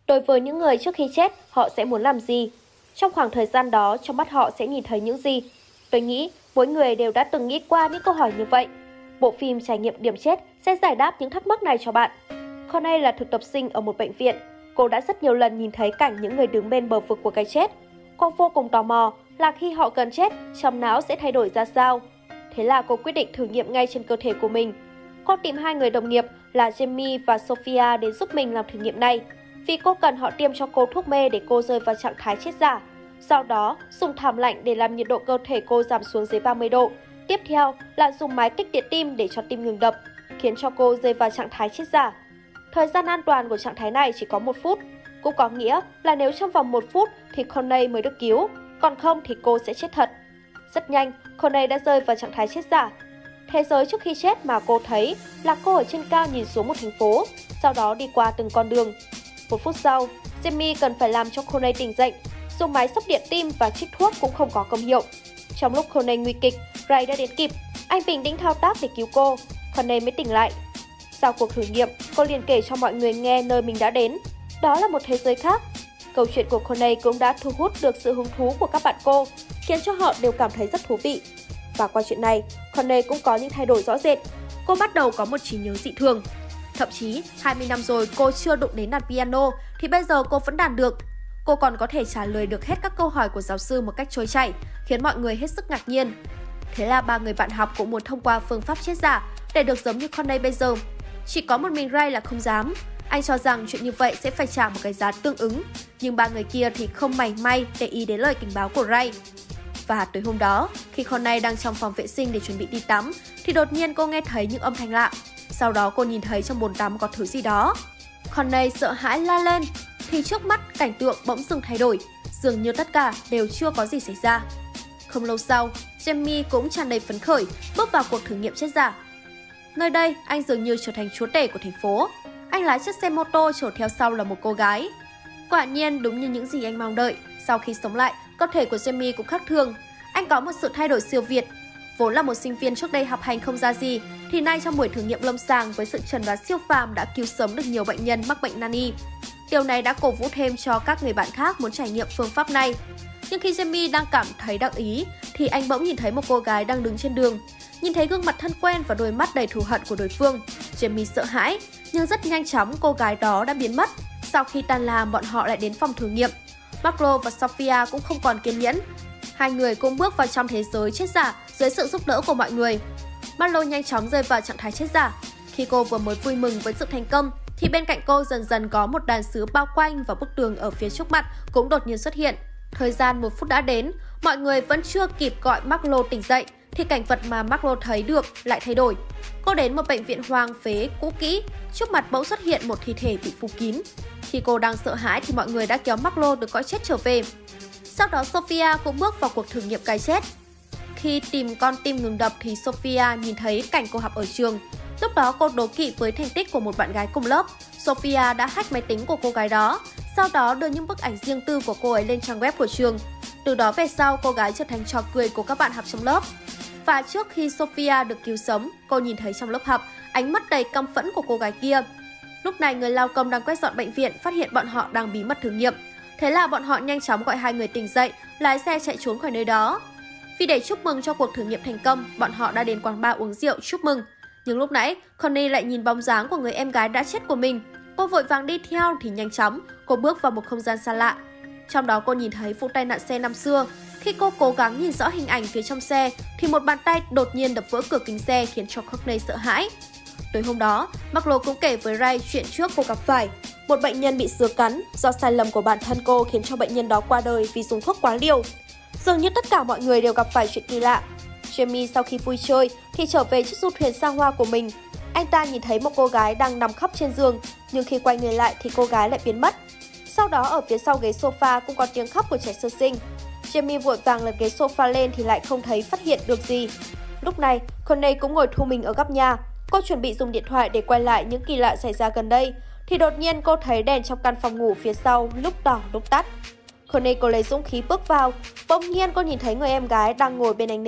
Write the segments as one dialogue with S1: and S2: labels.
S1: Đối với những người trước khi chết, họ sẽ muốn làm gì? Trong khoảng thời gian đó, trong mắt họ sẽ nhìn thấy những gì? Tôi nghĩ mỗi người đều đã từng nghĩ qua những câu hỏi như vậy. Bộ phim Trải nghiệm điểm chết sẽ giải đáp những thắc mắc này cho bạn. Connie là thực tập sinh ở một bệnh viện. Cô đã rất nhiều lần nhìn thấy cảnh những người đứng bên bờ vực của cái chết. Cô vô cùng tò mò là khi họ gần chết, trong não sẽ thay đổi ra sao. Thế là cô quyết định thử nghiệm ngay trên cơ thể của mình. Cô tìm hai người đồng nghiệp là Jamie và Sophia đến giúp mình làm thử nghiệm này. Vì cô cần họ tiêm cho cô thuốc mê để cô rơi vào trạng thái chết giả. Sau đó, dùng thảm lạnh để làm nhiệt độ cơ thể cô giảm xuống dưới 30 độ. Tiếp theo là dùng máy kích điện tim để cho tim ngừng đập, khiến cho cô rơi vào trạng thái chết giả. Thời gian an toàn của trạng thái này chỉ có 1 phút. Cũng có nghĩa là nếu trong vòng 1 phút thì Connie mới được cứu, còn không thì cô sẽ chết thật. Rất nhanh, Connie đã rơi vào trạng thái chết giả. Thế giới trước khi chết mà cô thấy là cô ở trên cao nhìn xuống một thành phố, sau đó đi qua từng con đường. 1 phút sau, Jamie cần phải làm cho Connie tỉnh dậy. Dùng máy sốc điện tim và trích thuốc cũng không có công hiệu. Trong lúc Connie nguy kịch, Ray đã đến kịp. Anh bình tĩnh thao tác để cứu cô. Connie mới tỉnh lại. Sau cuộc thử nghiệm, cô liền kể cho mọi người nghe nơi mình đã đến. Đó là một thế giới khác. Câu chuyện của Connie cũng đã thu hút được sự hứng thú của các bạn cô, khiến cho họ đều cảm thấy rất thú vị. Và qua chuyện này, Connie cũng có những thay đổi rõ rệt. Cô bắt đầu có một trí nhớ dị thường. Thậm chí, 20 năm rồi cô chưa đụng đến đàn piano, thì bây giờ cô vẫn đàn được. Cô còn có thể trả lời được hết các câu hỏi của giáo sư một cách trôi chảy, khiến mọi người hết sức ngạc nhiên. Thế là 3 người bạn học cũng muốn thông qua phương pháp chết giả để được giống như Connie bây giờ. Chỉ có một mình Ray là không dám. Anh cho rằng chuyện như vậy sẽ phải trả một cái giá tương ứng. Nhưng 3 người kia thì không mảy may để ý đến lời cảnh báo của Ray. Và tối hôm đó, khi Connie đang trong phòng vệ sinh để chuẩn bị đi tắm, thì đột nhiên cô nghe thấy những âm thanh lạ. Sau đó cô nhìn thấy trong bồn tắm có thứ gì đó. Connie sợ hãi la lên, thì trước mắt cảnh tượng bỗng dưng thay đổi, dường như tất cả đều chưa có gì xảy ra. Không lâu sau, Jamie cũng tràn đầy phấn khởi bước vào cuộc thử nghiệm chết giả. Nơi đây, anh dường như trở thành chúa tể của thành phố. Anh lái chiếc xe mô tô chở theo sau là một cô gái. Quả nhiên đúng như những gì anh mong đợi, sau khi sống lại, cơ thể của Jamie cũng khác thường. Anh có một sự thay đổi siêu việt. Vốn là một sinh viên trước đây học hành không ra gì, thì nay trong buổi thử nghiệm lâm sàng với sự chẩn đoán siêu phàm đã cứu sống được nhiều bệnh nhân mắc bệnh nan y. Điều này đã cổ vũ thêm cho các người bạn khác muốn trải nghiệm phương pháp này. Nhưng khi Jamie đang cảm thấy đắc ý, thì anh bỗng nhìn thấy một cô gái đang đứng trên đường. Nhìn thấy gương mặt thân quen và đôi mắt đầy thù hận của đối phương, Jamie sợ hãi, nhưng rất nhanh chóng cô gái đó đã biến mất. Sau khi tan làm, bọn họ lại đến phòng thử nghiệm. Marlo và Sophia cũng không còn kiên nhẫn. Hai người cũng bước vào trong thế giới chết giả dưới sự giúp đỡ của mọi người. Marlo nhanh chóng rơi vào trạng thái chết giả. Khi cô vừa mới vui mừng với sự thành công, thì bên cạnh cô dần dần có một đàn sứ bao quanh và bức tường ở phía trước mặt cũng đột nhiên xuất hiện. Thời gian 1 phút đã đến, mọi người vẫn chưa kịp gọi Marlo tỉnh dậy, thì cảnh vật mà Marlo thấy được lại thay đổi. Cô đến một bệnh viện hoang phế cũ kỹ, trước mặt bỗng xuất hiện một thi thể bị phủ kín. Khi cô đang sợ hãi thì mọi người đã kéo Marlo từ cõi chết trở về. Sau đó Sophia cũng bước vào cuộc thử nghiệm cái chết. Khi tìm con tim ngừng đập thì Sophia nhìn thấy cảnh cô học ở trường. Lúc đó cô đố kỵ với thành tích của một bạn gái cùng lớp. Sophia đã hack máy tính của cô gái đó, sau đó đưa những bức ảnh riêng tư của cô ấy lên trang web của trường. Từ đó về sau, cô gái trở thành trò cười của các bạn học trong lớp. Và trước khi Sophia được cứu sống, cô nhìn thấy trong lớp học ánh mắt đầy căm phẫn của cô gái kia. Lúc này người lao công đang quét dọn bệnh viện phát hiện bọn họ đang bí mật thử nghiệm. Thế là bọn họ nhanh chóng gọi hai người tỉnh dậy, lái xe chạy trốn khỏi nơi đó. Vì để chúc mừng cho cuộc thử nghiệm thành công, bọn họ đã đến quán bar uống rượu chúc mừng. Nhưng lúc nãy, Connie lại nhìn bóng dáng của người em gái đã chết của mình. Cô vội vàng đi theo thì nhanh chóng, cô bước vào một không gian xa lạ. Trong đó cô nhìn thấy vụ tai nạn xe năm xưa. Khi cô cố gắng nhìn rõ hình ảnh phía trong xe, thì một bàn tay đột nhiên đập vỡ cửa kính xe khiến cho Courtney sợ hãi. Tối hôm đó, Marlo cũng kể với Ray chuyện trước cô gặp phải. Một bệnh nhân bị sứa cắn, do sai lầm của bản thân cô khiến cho bệnh nhân đó qua đời vì dùng thuốc quá liều. Dường như tất cả mọi người đều gặp phải chuyện kỳ lạ. Jamie sau khi vui chơi thì trở về chiếc du thuyền xa hoa của mình. Anh ta nhìn thấy một cô gái đang nằm khóc trên giường, nhưng khi quay người lại thì cô gái lại biến mất. Sau đó ở phía sau ghế sofa cũng có tiếng khóc của trẻ sơ sinh. Jamie vội vàng lật ghế sofa lên thì lại không thấy phát hiện được gì. Lúc này, Connie cũng ngồi thu mình ở góc nhà. Cô chuẩn bị dùng điện thoại để quay lại những kỳ lạ xảy ra gần đây, thì đột nhiên cô thấy đèn trong căn phòng ngủ phía sau lúc đỏ lúc tắt. Connie cô lấy dũng khí bước vào, bỗng nhiên cô nhìn thấy người em gái đang ngồi bên ánh nến.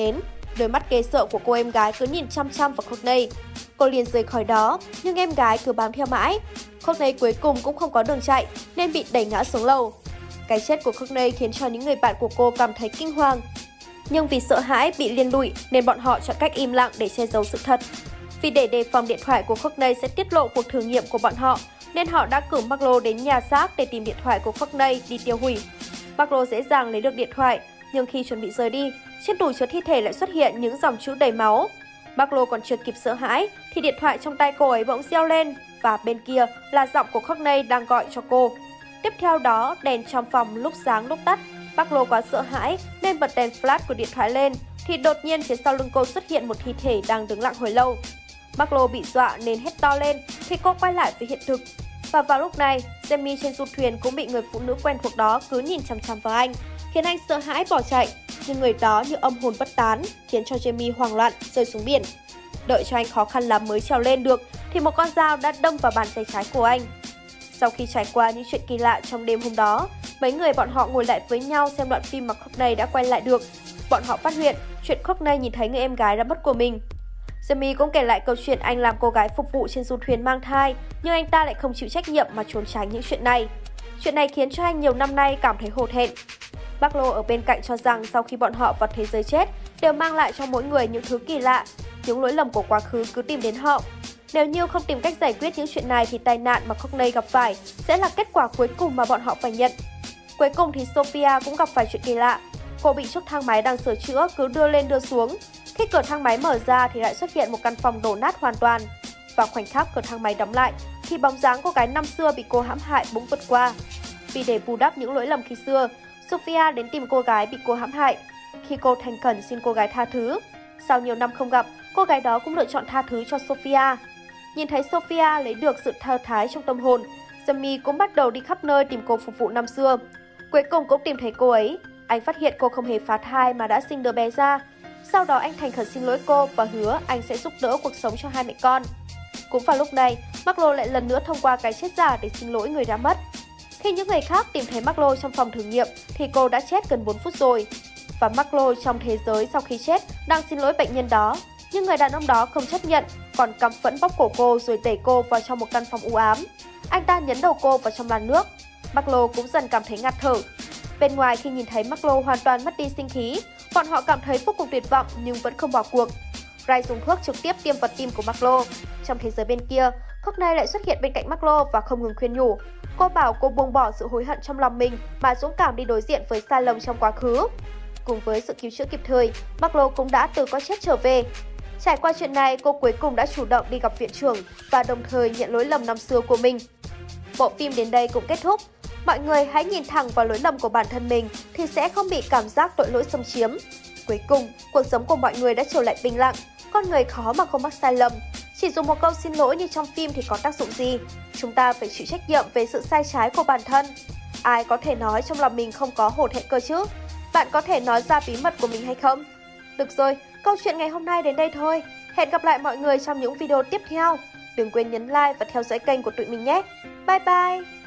S1: Đôi mắt ghê sợ của cô em gái cứ nhìn chăm chăm vào Courtney. Cô liền rời khỏi đó, nhưng em gái cứ bám theo mãi. Courtney cuối cùng cũng không có đường chạy nên bị đẩy ngã xuống lầu. Cái chết của Courtney khiến cho những người bạn của cô cảm thấy kinh hoàng. Nhưng vì sợ hãi bị liên lụy nên bọn họ chọn cách im lặng để che giấu sự thật. Vì để đề phòng điện thoại của Courtney sẽ tiết lộ cuộc thử nghiệm của bọn họ, nên họ đã cử Marlo đến nhà xác để tìm điện thoại của Courtney đi tiêu hủy. Marlo dễ dàng lấy được điện thoại, nhưng khi chuẩn bị rời đi, trên tủ chứa thi thể lại xuất hiện những dòng chữ đầy máu. Marlo còn chưa kịp sợ hãi thì điện thoại trong tay cô ấy bỗng reo lên và bên kia là giọng của Courtney đang gọi cho cô. Tiếp theo đó, đèn trong phòng lúc sáng lúc tắt. Marlo quá sợ hãi nên bật đèn flash của điện thoại lên thì đột nhiên phía sau lưng cô xuất hiện một thi thể đang đứng lặng hồi lâu. Marlo bị dọa nên hét to lên thì cô quay lại với hiện thực. Và vào lúc này, Jamie trên du thuyền cũng bị người phụ nữ quen thuộc đó cứ nhìn chằm chằm vào anh, khiến anh sợ hãi bỏ chạy. Nhưng người đó như âm hồn bất tán, khiến cho Jamie hoảng loạn rơi xuống biển. Đợi cho anh khó khăn lắm mới trèo lên được thì một con dao đã đâm vào bàn tay trái của anh. Sau khi trải qua những chuyện kỳ lạ trong đêm hôm đó, mấy người bọn họ ngồi lại với nhau xem đoạn phim mà Courtney đã quay lại được. Bọn họ phát hiện chuyện Courtney nhìn thấy người em gái đã mất của mình. Jamie cũng kể lại câu chuyện anh làm cô gái phục vụ trên du thuyền mang thai, nhưng anh ta lại không chịu trách nhiệm mà trốn tránh những chuyện này. Chuyện này khiến cho anh nhiều năm nay cảm thấy hổ thẹn. Marlo ở bên cạnh cho rằng sau khi bọn họ vào thế giới chết đều mang lại cho mỗi người những thứ kỳ lạ, những lỗi lầm của quá khứ cứ tìm đến họ. Nếu như không tìm cách giải quyết những chuyện này thì tai nạn mà Courtney gặp phải sẽ là kết quả cuối cùng mà bọn họ phải nhận. Cuối cùng thì Sophia cũng gặp phải chuyện kỳ lạ. Cô bị chiếc thang máy đang sửa chữa cứ đưa lên đưa xuống. Khi cửa thang máy mở ra thì lại xuất hiện một căn phòng đổ nát hoàn toàn. Vào khoảnh khắc cửa thang máy đóng lại thì bóng dáng cô gái năm xưa bị cô hãm hại bỗng vượt qua. Vì để bù đắp những lỗi lầm khi xưa, Sophia đến tìm cô gái bị cô hãm hại. Khi cô thành khẩn xin cô gái tha thứ, sau nhiều năm không gặp, cô gái đó cũng lựa chọn tha thứ cho Sophia. Nhìn thấy Sophia lấy được sự thơ thái trong tâm hồn, Jamie cũng bắt đầu đi khắp nơi tìm cô phục vụ năm xưa. Cuối cùng cũng tìm thấy cô ấy. Anh phát hiện cô không hề phá thai mà đã sinh đứa bé ra. Sau đó anh thành khẩn xin lỗi cô và hứa anh sẽ giúp đỡ cuộc sống cho hai mẹ con. Cũng vào lúc này, Marlo lại lần nữa thông qua cái chết giả để xin lỗi người đã mất. Khi những người khác tìm thấy Marlo trong phòng thử nghiệm thì cô đã chết gần 4 phút rồi. Và Marlo trong thế giới sau khi chết đang xin lỗi bệnh nhân đó. Nhưng người đàn ông đó không chấp nhận, còn căm phẫn bóp cổ cô rồi đẩy cô vào trong một căn phòng u ám. Anh ta nhấn đầu cô vào trong làn nước. Marlo cũng dần cảm thấy ngạt thở. Bên ngoài khi nhìn thấy Marlo hoàn toàn mất đi sinh khí, bọn họ cảm thấy vô cùng tuyệt vọng nhưng vẫn không bỏ cuộc. Ray dùng thuốc trực tiếp tiêm vào tim của Marlo. Trong thế giới bên kia, Courtney lại xuất hiện bên cạnh Marlo và không ngừng khuyên nhủ. Cô bảo cô buông bỏ sự hối hận trong lòng mình mà dũng cảm đi đối diện với sai lầm trong quá khứ. Cùng với sự cứu chữa kịp thời, Marlo cũng đã từ có chết trở về. Trải qua chuyện này, cô cuối cùng đã chủ động đi gặp viện trưởng và đồng thời nhận lỗi lầm năm xưa của mình. Bộ phim đến đây cũng kết thúc. Mọi người hãy nhìn thẳng vào lỗi lầm của bản thân mình thì sẽ không bị cảm giác tội lỗi xâm chiếm. Cuối cùng, cuộc sống của mọi người đã trở lại bình lặng. Con người khó mà không mắc sai lầm. Chỉ dùng một câu xin lỗi như trong phim thì có tác dụng gì? Chúng ta phải chịu trách nhiệm về sự sai trái của bản thân. Ai có thể nói trong lòng mình không có hổ thẹn cơ chứ? Bạn có thể nói ra bí mật của mình hay không? Được rồi, câu chuyện ngày hôm nay đến đây thôi. Hẹn gặp lại mọi người trong những video tiếp theo. Đừng quên nhấn like và theo dõi kênh của tụi mình nhé. Bye bye!